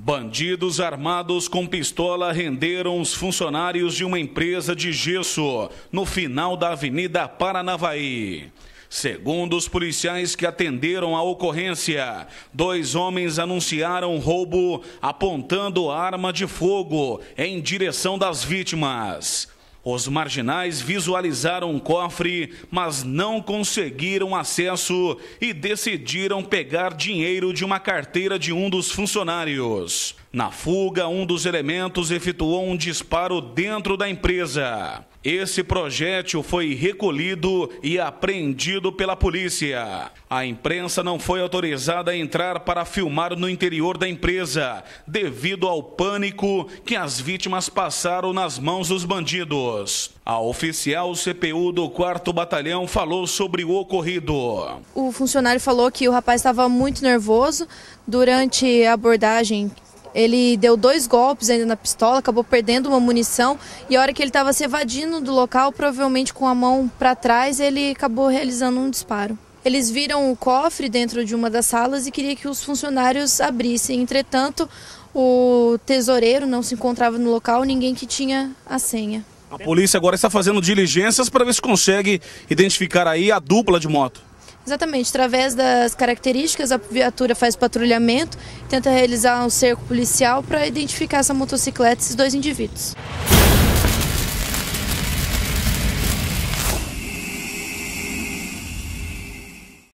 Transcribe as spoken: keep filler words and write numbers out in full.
Bandidos armados com pistola renderam os funcionários de uma empresa de gesso no final da Avenida Paranavaí. Segundo os policiais que atenderam a ocorrência, dois homens anunciaram roubo apontando arma de fogo em direção das vítimas. Os marginais visualizaram um cofre, mas não conseguiram acesso e decidiram pegar dinheiro de uma carteira de um dos funcionários. Na fuga, um dos elementos efetuou um disparo dentro da empresa. Esse projétil foi recolhido e apreendido pela polícia. A imprensa não foi autorizada a entrar para filmar no interior da empresa, devido ao pânico que as vítimas passaram nas mãos dos bandidos. A oficial C P U do quarto Batalhão falou sobre o ocorrido. O funcionário falou que o rapaz estava muito nervoso durante a abordagem. Ele deu dois golpes ainda na pistola, acabou perdendo uma munição e a hora que ele estava se evadindo do local, provavelmente com a mão para trás, ele acabou realizando um disparo. Eles viram o cofre dentro de uma das salas e queria que os funcionários abrissem. Entretanto, o tesoureiro não se encontrava no local, ninguém que tinha a senha. A polícia agora está fazendo diligências para ver se consegue identificar aí a dupla de moto. Exatamente, através das características, a viatura faz patrulhamento, tenta realizar um cerco policial para identificar essa motocicleta e esses dois indivíduos.